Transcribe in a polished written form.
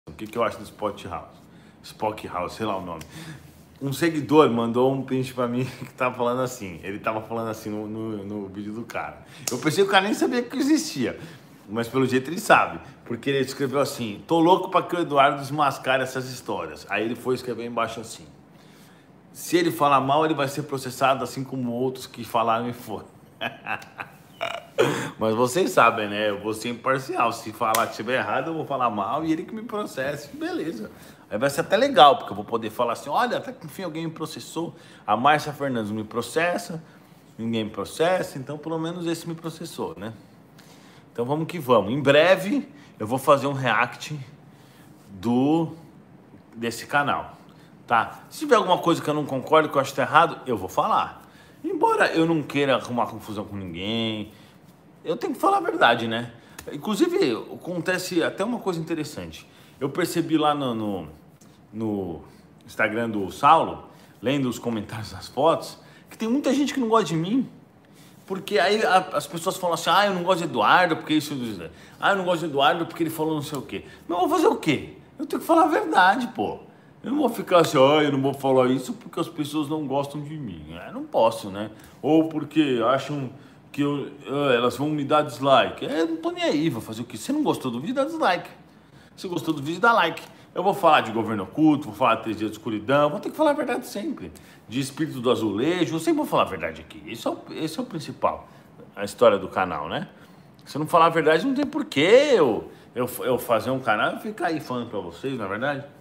O que eu acho do Spock House? Spock House, sei lá o nome. Um seguidor mandou um print pra mim que tava falando assim. Ele tava falando assim no vídeo do cara. Eu pensei que o cara nem sabia que existia. Mas pelo jeito ele sabe. Porque ele escreveu assim: tô louco pra que o Eduardo desmascare essas histórias. Aí ele foi escrever embaixo assim: se ele falar mal, ele vai ser processado assim como outros que falaram e foram. Mas vocês sabem, né? Eu vou ser imparcial. Se falar que estiver errado, eu vou falar mal e ele que me processe. Beleza. Aí vai ser até legal, porque eu vou poder falar assim: olha, até que enfim alguém me processou. A Márcia Fernandes me processa, ninguém me processa, então pelo menos esse me processou, né? Então vamos que vamos. Em breve eu vou fazer um react desse canal, tá? Se tiver alguma coisa que eu não concordo, que eu acho que tá errado, eu vou falar. Embora eu não queira arrumar confusão com ninguém, eu tenho que falar a verdade, né? Inclusive, acontece até uma coisa interessante. Eu percebi lá no Instagram do Saulo, lendo os comentários das fotos, que tem muita gente que não gosta de mim. Porque aí as pessoas falam assim: ah, eu não gosto de Eduardo porque isso... Ah, eu não gosto de Eduardo porque ele falou não sei o quê. Mas eu vou fazer o quê? Eu tenho que falar a verdade, pô. Eu não vou ficar assim: ah, eu não vou falar isso porque as pessoas não gostam de mim. Eu não posso, né? Ou porque acham que elas vão me dar dislike. Eu não tô nem aí, vou fazer o quê? Se não gostou do vídeo, dá dislike. Se gostou do vídeo, dá like. Eu vou falar de governo oculto, vou falar de 3 dias de escuridão, vou ter que falar a verdade sempre. De espírito do azulejo, eu sempre vou falar a verdade aqui. Esse é o principal, a história do canal, né? Se eu não falar a verdade, não tem porquê eu fazer um canal e ficar aí falando pra vocês, na verdade.